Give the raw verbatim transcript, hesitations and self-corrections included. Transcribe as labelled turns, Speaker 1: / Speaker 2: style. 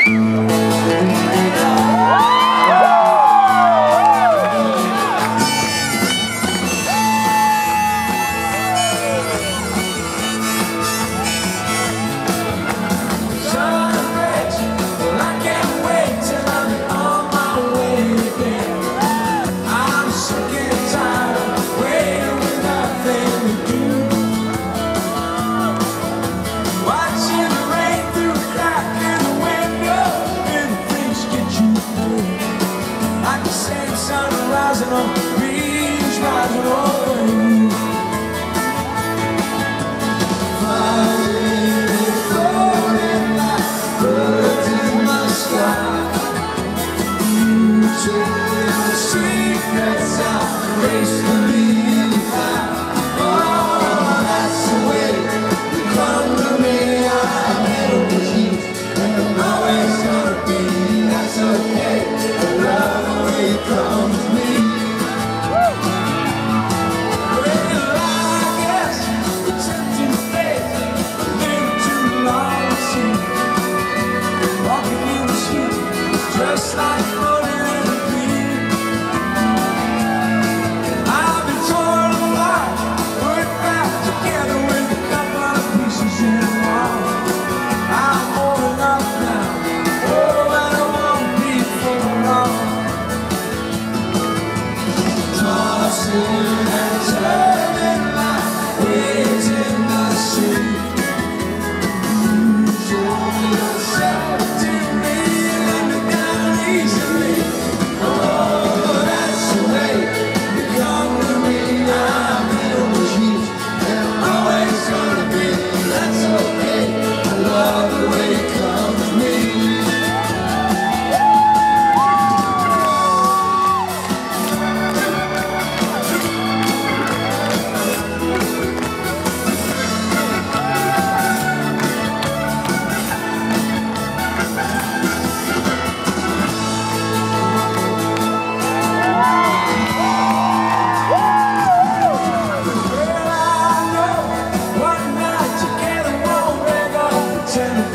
Speaker 1: Just like floating in a dream. I've been torn apart, put back together with a couple of pieces in a wall. I'm holding up now, oh, but I won't be for long. Tossing and turning like waves in the sea. You told me yourself to me. Ten